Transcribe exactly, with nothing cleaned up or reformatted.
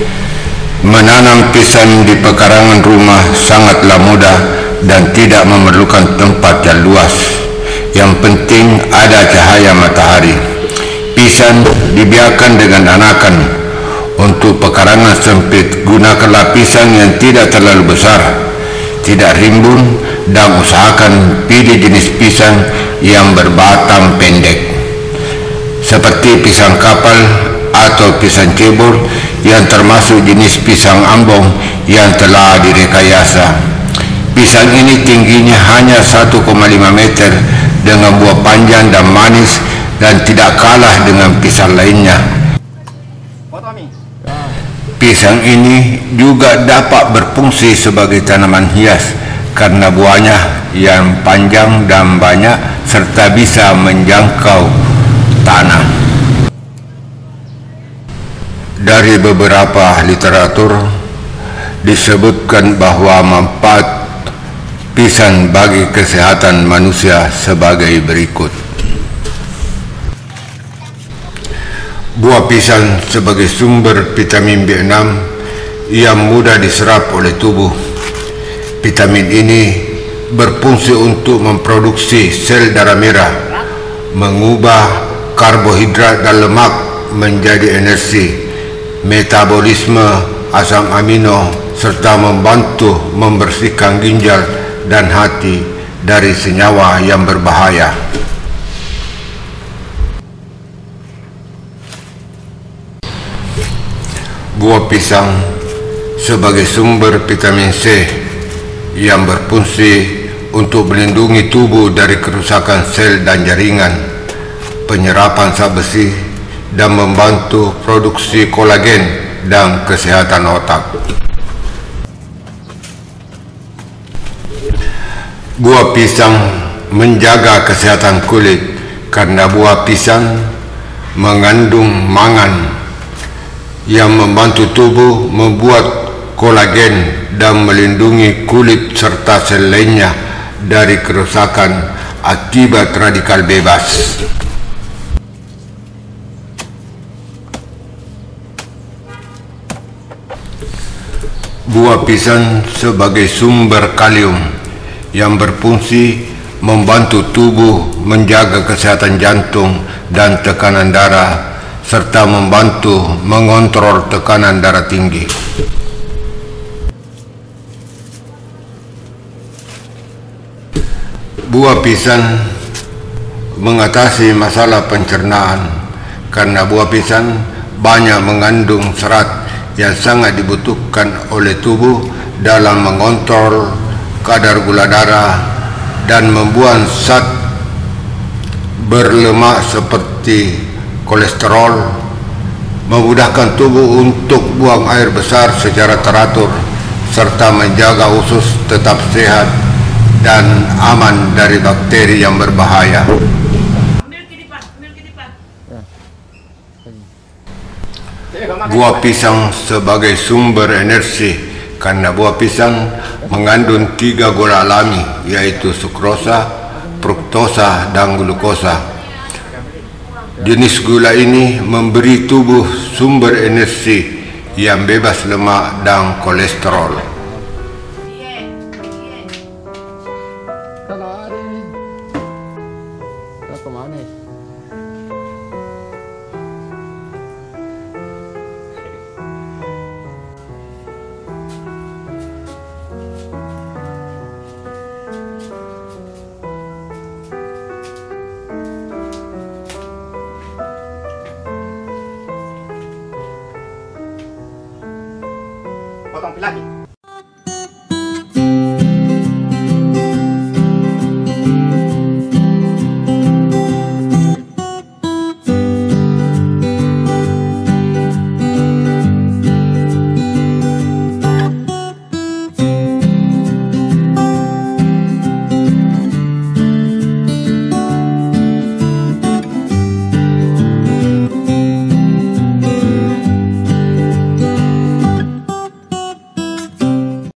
Menanam pisang di pekarangan rumah sangatlah mudah dan tidak memerlukan tempat yang luas. Yang penting ada cahaya matahari. Pisang dibiarkan dengan anakan. Untuk pekarangan sempit, gunakanlah pisang yang tidak terlalu besar, tidak rimbun, dan usahakan pilih jenis pisang yang berbatang pendek, seperti pisang kapal atau pisang cebol, yang termasuk jenis pisang ambong yang telah direkayasa. Pisang ini tingginya hanya satu koma lima meter dengan buah panjang dan manis dan tidak kalah dengan pisang lainnya. Pisang ini juga dapat berfungsi sebagai tanaman hias karena buahnya yang panjang dan banyak serta bisa menjangkau tanah. Dari beberapa literatur disebutkan bahwa manfaat pisang bagi kesehatan manusia sebagai berikut. Buah pisang sebagai sumber vitamin B enam yang mudah diserap oleh tubuh. Vitamin ini berfungsi untuk memproduksi sel darah merah, mengubah karbohidrat dan lemak menjadi energi, metabolisme asam amino, serta membantu membersihkan ginjal dan hati dari senyawa yang berbahaya. Buah pisang sebagai sumber vitamin C yang berfungsi untuk melindungi tubuh dari kerusakan sel dan jaringan, penyerapan zat besi, dan membantu produksi kolagen dan kesehatan otak. Buah pisang menjaga kesehatan kulit karena buah pisang mengandung mangan yang membantu tubuh membuat kolagen dan melindungi kulit serta sel lainnya dari kerusakan akibat radikal bebas. Buah pisang sebagai sumber kalium yang berfungsi membantu tubuh menjaga kesehatan jantung dan tekanan darah, serta membantu mengontrol tekanan darah tinggi. Buah pisang mengatasi masalah pencernaan karena buah pisang banyak mengandung serat yang sangat dibutuhkan oleh tubuh dalam mengontrol kadar gula darah dan membuang zat berlemak seperti kolesterol, memudahkan tubuh untuk buang air besar secara teratur, serta menjaga usus tetap sehat dan aman dari bakteri yang berbahaya. Buah pisang sebagai sumber energi karena buah pisang mengandung tiga gula alami, yaitu sukrosa, fruktosa, dan glukosa. Jenis gula ini memberi tubuh sumber energi yang bebas lemak dan kolesterol. Potong lagi.